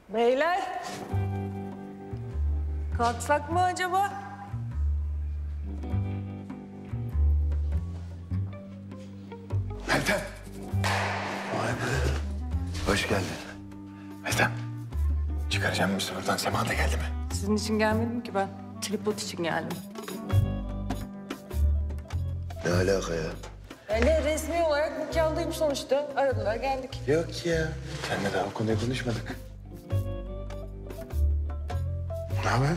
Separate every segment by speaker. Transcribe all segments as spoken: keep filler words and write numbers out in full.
Speaker 1: Beyler, kalksak mı acaba?
Speaker 2: Meltem. Vay be. Hoş geldin. Meltem. Çıkaracağım mısın buradan? Sema da geldi mi?
Speaker 1: Sizin için gelmedim ki ben. Tripod için geldim.
Speaker 2: Ne alaka ya?
Speaker 1: Yani resmi olarak nikahlıyım sonuçta. Aradılar, geldik.
Speaker 2: Yok ya. Seninle daha o konuyu konuşmadık. Ne haber?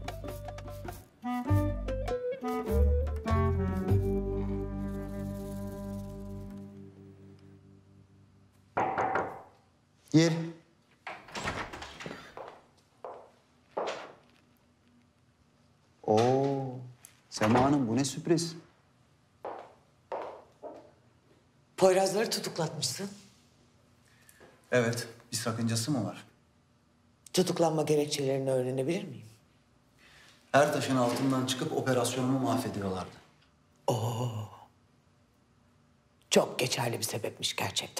Speaker 3: Gir. Oo, Sema Hanım bu ne sürpriz.
Speaker 4: Poyrazları tutuklatmışsın.
Speaker 3: Evet, bir sakıncası mı var?
Speaker 4: Tutuklanma gerekçelerini öğrenebilir miyim?
Speaker 3: Ertaş'ın altından çıkıp operasyonumu mahvediyorlardı.
Speaker 4: Çok geçerli bir sebepmiş gerçekten.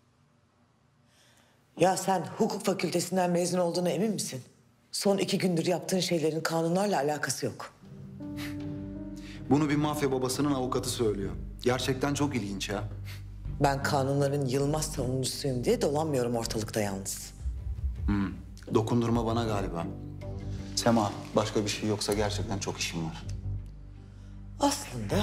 Speaker 4: Ya sen hukuk fakültesinden mezun olduğuna emin misin? Son iki gündür yaptığın şeylerin kanunlarla alakası yok.
Speaker 3: Bunu bir mafya babasının avukatı söylüyor. Gerçekten çok ilginç ya.
Speaker 4: Ben kanunların yılmaz savunucusuyum diye dolanmıyorum ortalıkta yalnız.
Speaker 3: Dokundurma bana galiba. Sema, başka bir şey yoksa gerçekten çok işim var.
Speaker 4: Aslında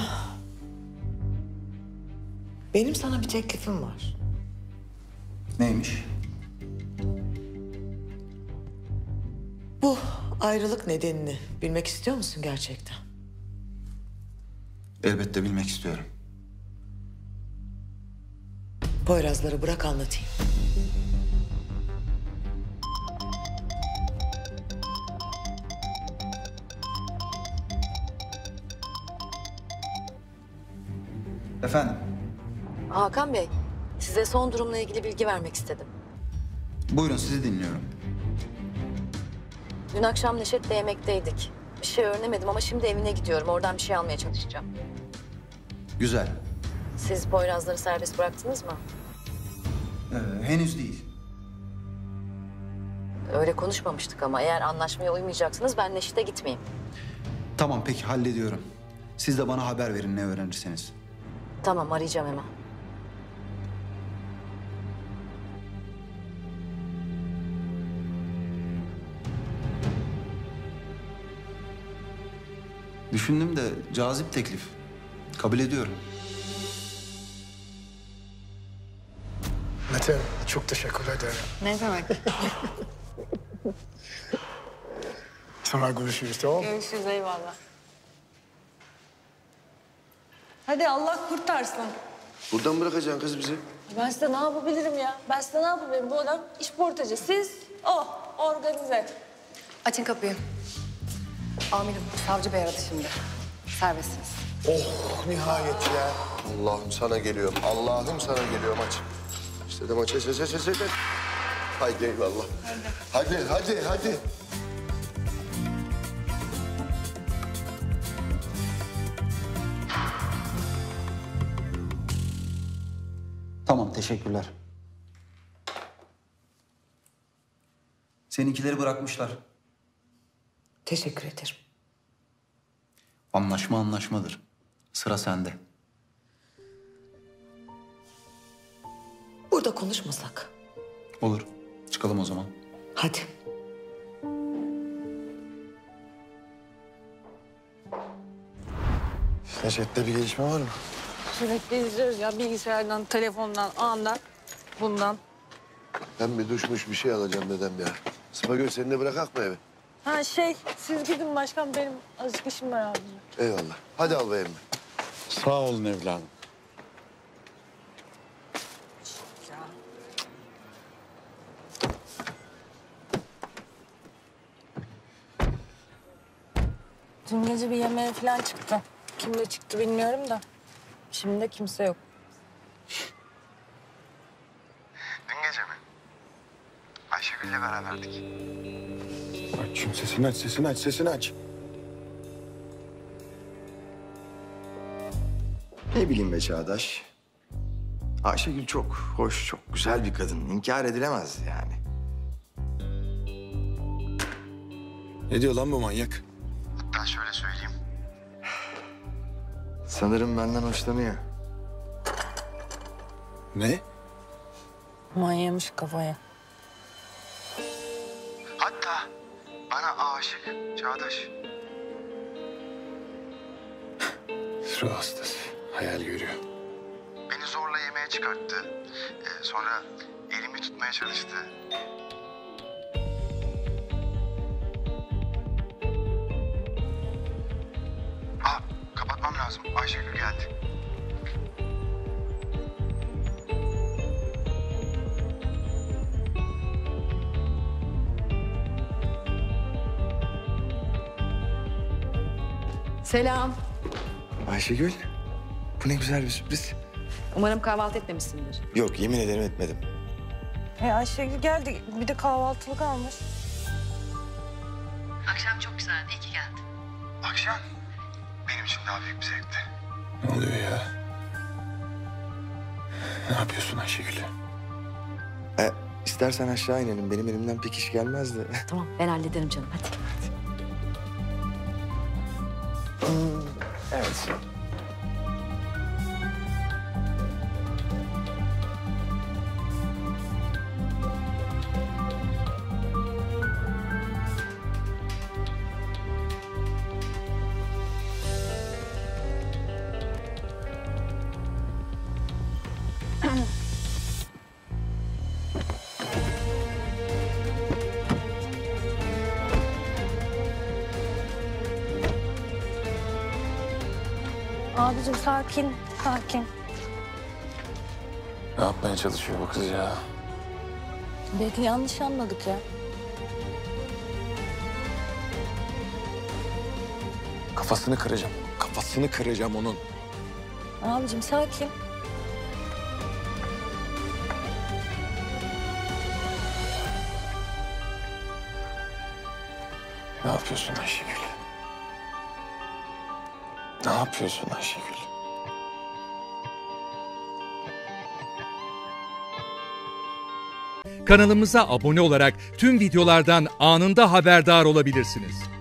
Speaker 4: benim sana bir teklifim var.
Speaker 3: Neymiş?
Speaker 4: Bu ayrılık nedenini bilmek istiyor musun gerçekten?
Speaker 3: Elbette bilmek istiyorum.
Speaker 4: Poyrazları bırak anlatayım.
Speaker 3: Efendim?
Speaker 5: Hakan Bey, size son durumla ilgili bilgi vermek istedim.
Speaker 3: Buyurun, sizi dinliyorum.
Speaker 5: Dün akşam Neşet'le yemekteydik. Bir şey öğrenemedim ama şimdi evine gidiyorum. Oradan bir şey almaya çalışacağım.
Speaker 3: Güzel.
Speaker 5: Siz Poyrazları serbest bıraktınız mı?
Speaker 3: Ee, henüz değil.
Speaker 5: Öyle konuşmamıştık ama eğer anlaşmaya uymayacaksınız ben Neşet'e gitmeyeyim.
Speaker 3: Tamam, peki hallediyorum. Siz de bana haber verin ne öğrenirseniz.
Speaker 5: Tamam, arayacağım hemen.
Speaker 3: Düşündüm de cazip teklif. Kabul ediyorum.
Speaker 2: Meltem, çok teşekkür ederim.
Speaker 1: Ne demek?
Speaker 2: Sonra görüşürüz, tamam mı?
Speaker 1: Görüşürüz, eyvallah. Hadi Allah kurtarsın.
Speaker 2: Buradan mı bırakacaksın kız bizi?
Speaker 1: Ben size ne yapabilirim ya? Ben size ne yapabilirim? Bu adam işportacı. Siz, oh, organize.
Speaker 6: Açın kapıyı. Amirim, savcı bey aradı şimdi. Serbestsiniz.
Speaker 2: Oh, nihayet ya. Allah'ım sana geliyorum. Allah'ım sana geliyorum. Aç. İşte de maç aç aç aç aç. aç. Haydi eyvallah. Hadi. Hadi hadi hadi.
Speaker 3: Tamam, teşekkürler. Seninkileri bırakmışlar.
Speaker 4: Teşekkür ederim.
Speaker 3: Anlaşma anlaşmadır. Sıra sende.
Speaker 4: Burada konuşmasak.
Speaker 3: Olur. Çıkalım o zaman.
Speaker 4: Hadi.
Speaker 2: Neşet'te bir gelişme var mı?
Speaker 1: Sürekli izliyoruz ya bilgisayardan, telefondan, andan, bundan.
Speaker 2: Ben bir duşmuş bir şey alacağım dedem ya. Spagöl seni de bırakak mı eve?
Speaker 1: Ha şey, siz gidin başkan, benim azıcık işim var abi.
Speaker 2: Eyvallah. Hadi al be emmi.
Speaker 7: Sağ olun evladım.
Speaker 1: Dün gece bir yemeğe falan çıktı. Kimle çıktı bilmiyorum da. Şimdi de kimse yok.
Speaker 8: Dün gece mi? Ayşegül'le beraberdik.
Speaker 2: Aç şunu, sesini aç, sesini aç, sesini aç.
Speaker 9: Ne bileyim be Çağdaş. Ayşegül çok hoş, çok güzel bir kadın. İnkar edilemez yani.
Speaker 7: Ne diyor lan bu manyak?
Speaker 8: Hatta şöyle söyleyeyim. Sanırım benden hoşlanıyor.
Speaker 7: Ne?
Speaker 1: Manyamış kafaya.
Speaker 8: Hatta bana aşık Çağdaş.
Speaker 7: Ruh hastası. Hayal görüyor.
Speaker 8: Beni zorla yemeğe çıkarttı. Ee, sonra elimi tutmaya çalıştı. Aa, kapatmam lazım. Ayşegül geldi.
Speaker 6: Selam.
Speaker 9: Ayşegül, bu ne güzel bir sürpriz.
Speaker 6: Umarım kahvaltı etmemişsindir.
Speaker 9: Yok, yemin ederim etmedim.
Speaker 1: E Ayşegül geldi. Bir de kahvaltılık almış.
Speaker 6: Akşam çok güzeldi. İyi ki geldin.
Speaker 8: Akşam benim için daha büyük bir zevkti.
Speaker 7: Ne oluyor ya? Ne yapıyorsun Ayşegül?
Speaker 9: E, istersen aşağı inelim. Benim elimden pek iş gelmezdi.
Speaker 6: Tamam ben hallederim canım hadi.
Speaker 9: Evet.
Speaker 1: Abicim sakin, sakin.
Speaker 7: Ne yapmaya çalışıyor bu kız ya?
Speaker 1: Belki yanlış anladık ya.
Speaker 7: Kafasını kıracağım. Kafasını kıracağım onun.
Speaker 1: Abicim sakin.
Speaker 7: Ne yapıyorsun Ayşegül? Ne yapıyorsun Ayşegül?
Speaker 10: Kanalımıza abone olarak tüm videolardan anında haberdar olabilirsiniz.